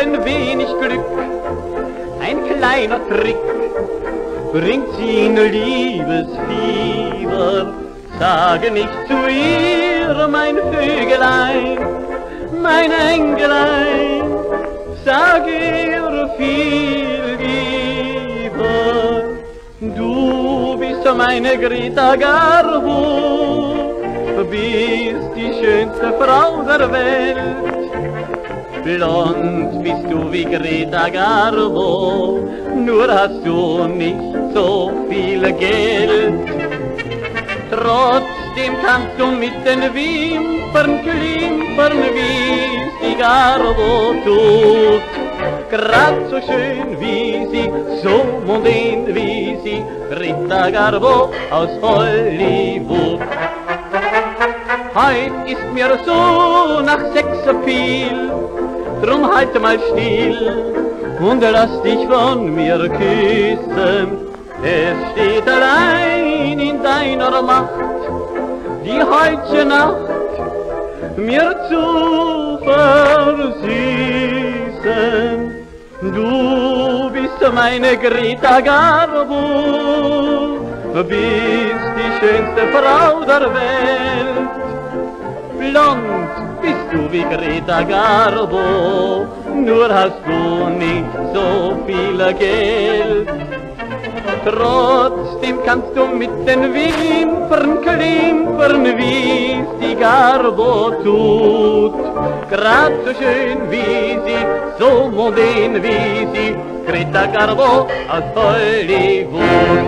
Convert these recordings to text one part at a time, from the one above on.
ein wenig Glück, ein kleiner Trick, bringt sie in Liebesfieber. Sage nicht zu ihr, mein Vögelein, mein Engelein, sag ihr viel lieber. Du bist meine Greta Garbo, bist die schönste Frau der Welt. Blond bist du wie Greta Garbo, nur hast du nicht so viel Geld. Trotzdem kannst du mit den Wimpern klimpern, wie's die Garbo tut. Grad so schön wie sie, so mondän wie sie, Greta Garbo aus Hollywood. Heut ist mir so nach 6 viel, drum halt mal still und lass dich von mir küssen. Es steht allein in deiner Macht, die heutige Nacht mir zu versüßen. Du bist meine Greta Garbo, bist die schönste Frau der Welt. Blond bist du wie Greta Garbo, nur hast du nicht so viel Geld. Trotzdem kannst du mit den Wimpern klimpern, wie's die Garbo tut. Grad so schön wie sie, so mondän wie sie, Greta Garbo aus Hollywood.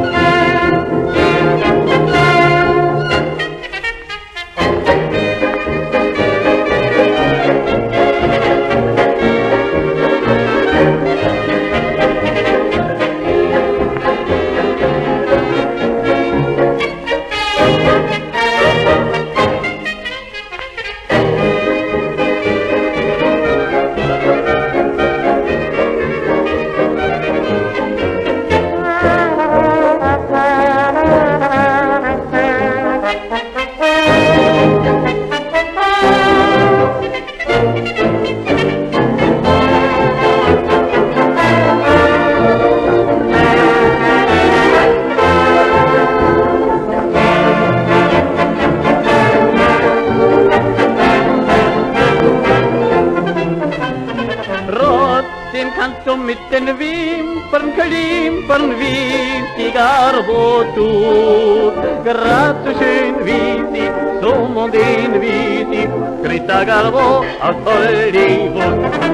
Trotzdem kannst du mit den Wimpern klimpern, wie's die Garbo tut. Grad so schön wie sie, so mondän wie sie, Greta Garbo aus Hollywood.